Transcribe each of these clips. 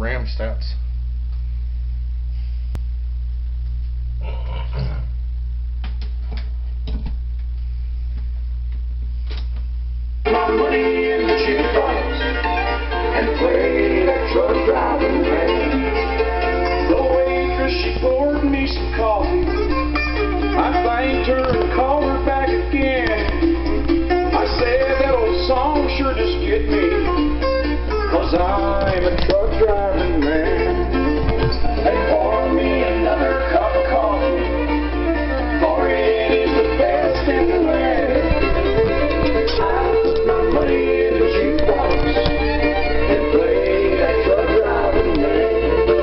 ram stats. My money in the jukebox and play that truck driving man. The waitress, she poured me some coffee. I thanked her and called her back again. I said that old song sure just get me, 'cause I'm a truck driving man. They pour me another cup of coffee, for it is the best in the land. I put my money in the jukebox and play that truck driving man.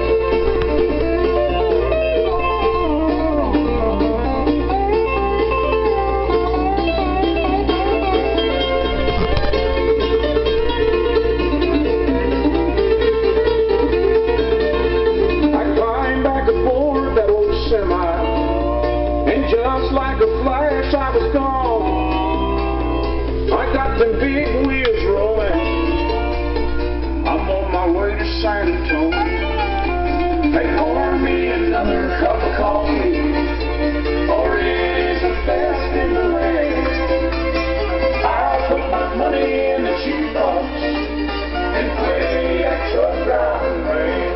I climbed back aboard that old semi, and just like a flash I was gone. I got them big wheels rolling, I'm on my way to San Antonio. They pour me another cup of coffee, for it is the best in the land. I'll put my money in the jukebox and play that truck driving man.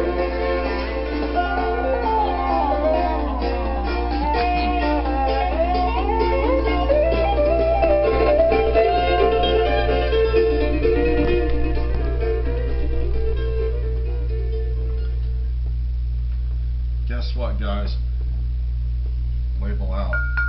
Guess what, guys? Label out.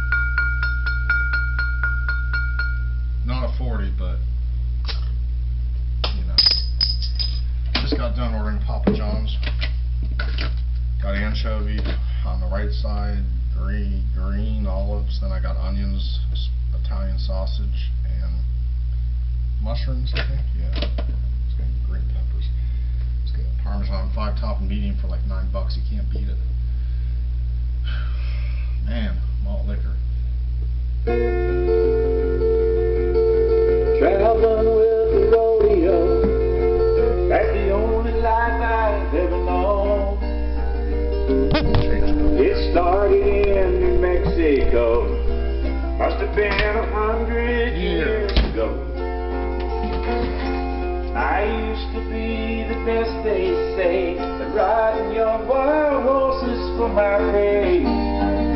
Not a 40, but you know. Just got done ordering Papa John's. Got anchovy on the right side, green olives. Then I got onions, Italian sausage, and mushrooms, I think. Yeah. Just got green peppers. Just got Parmesan 5-top medium for like $9. You can't beat it. Man, malt liquor. Traveling with the rodeo, that's the only life I've ever known. It started in New Mexico, must have been 100 years ago. I used to be the best, they say, at riding young wild horses for my pay.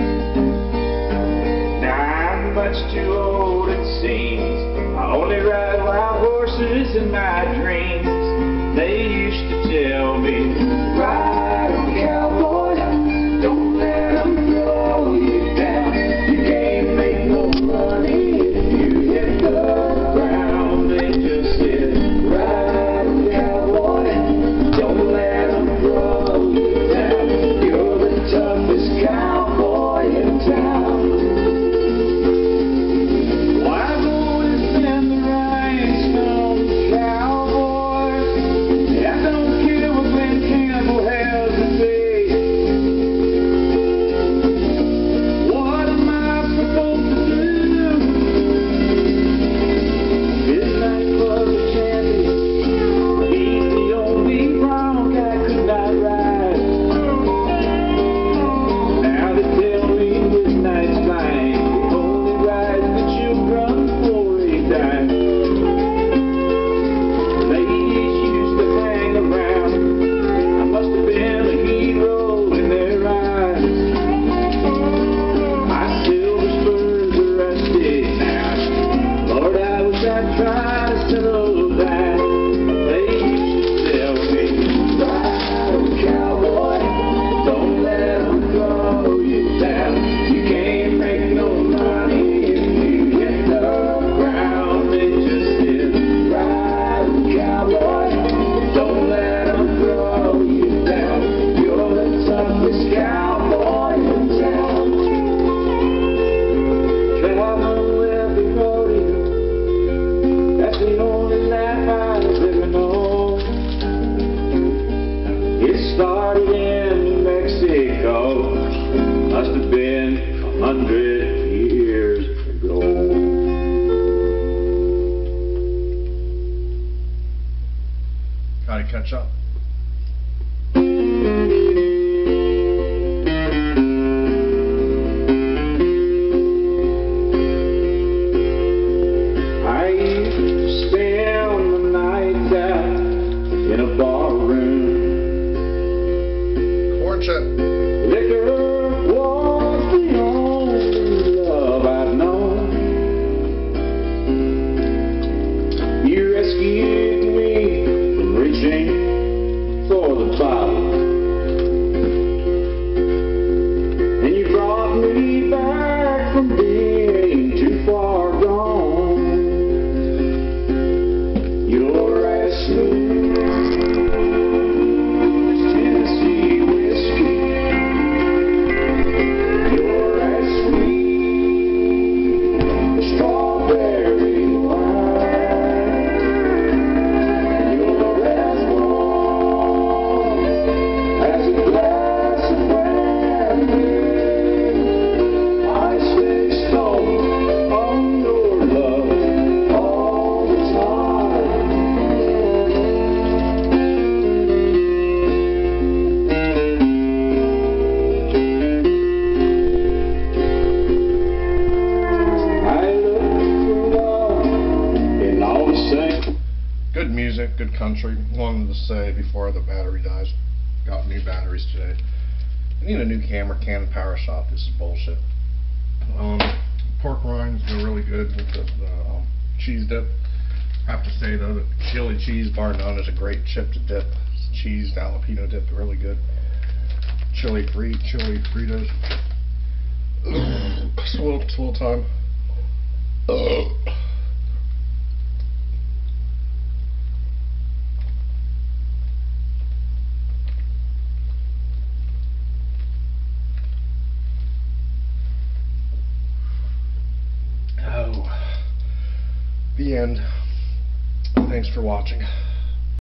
I'm much too old, it seems. I only ride wild horses in my dreams. They used to tell me, ride 'em, cowboy, don't let 'em throw you down. You can't make no money if you hit the ground. They just said, ride 'em, cowboy, don't let 'em throw you down. You're the toughest cowboy in town. Must have been 100 years ago. Gotta catch up. music, good country. Wanted to say before the battery dies, got new batteries today. I need a new camera, Canon Power Shot. This is bullshit. Pork rinds, they're really good with the cheese dip. I have to say though, the chili cheese bar none is a great chip to dip. Cheese jalapeno dip, really good. Chili Fritos. Swill time. The end. Thanks for watching.